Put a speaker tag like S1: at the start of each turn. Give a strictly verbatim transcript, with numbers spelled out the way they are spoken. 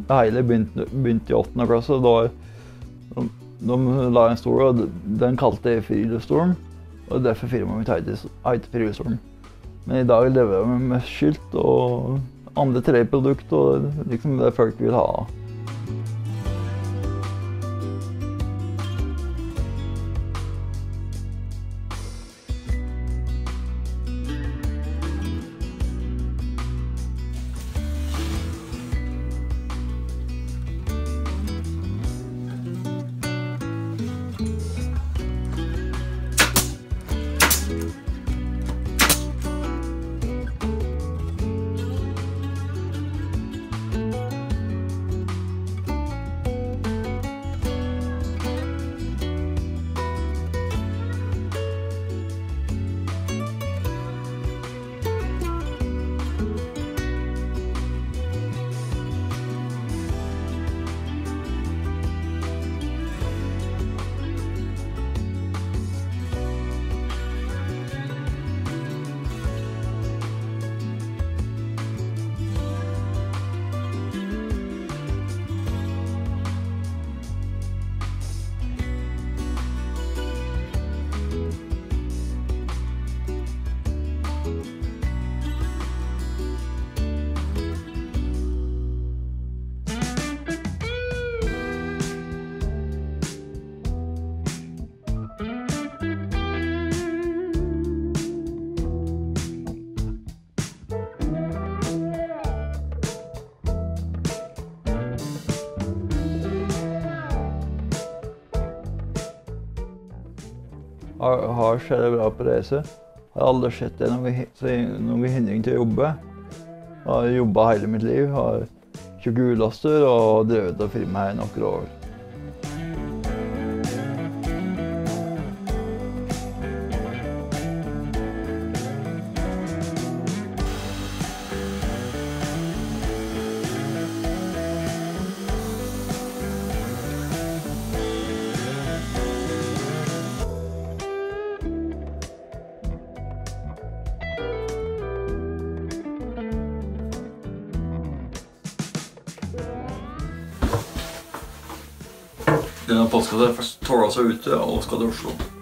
S1: det hele begynte, begynte i åttende klasse. Da de, de la en stol, og den kalte jeg Friluftsstolen. Og derfor firmaet mitt heter Friluftsstolen. Men i dag lever jeg med skilt og andre treprodukter, og liksom det folk vil ha. Har, har skjedd bra på reise. Har aldri sett det noen, noen hindring til å jobbe. Har jobbet hele mitt liv. Har kjørt gullaster og drevet og firma her i noen år. Denne postkassa tåler seg ute og skal til Oslo.